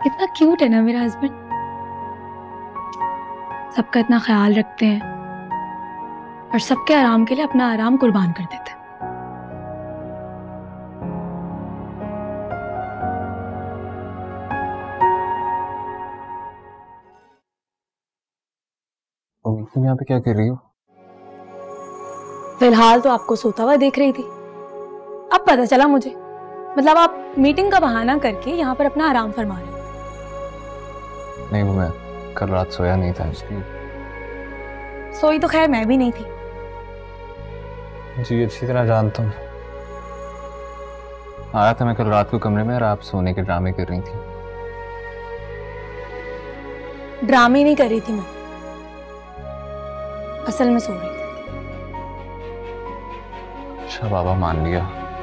कितना क्यूट है ना मेरा हस्बैंड। सबका इतना ख्याल रखते हैं और सबके आराम के लिए अपना आराम कुर्बान कर देते हैं। तुम यहाँ पे क्या कर रही हो? फिलहाल तो आपको सोता हुआ देख रही थी। अब पता चला मुझे, मतलब आप मीटिंग का बहाना करके यहाँ पर अपना आराम फरमा रहे हो। नहीं, वो मैं कल रात सोया नहीं था इसलिए। सोई तो खैर मैं भी नहीं थी। जी अच्छी तरह जानता हूँ। आया था मैं कल रात को कमरे में और आप सोने के ड्रामे कर रही थी। ड्रामे नहीं कर रही थी मैं, असल में सो रही थी। अच्छा बाबा, मान लिया।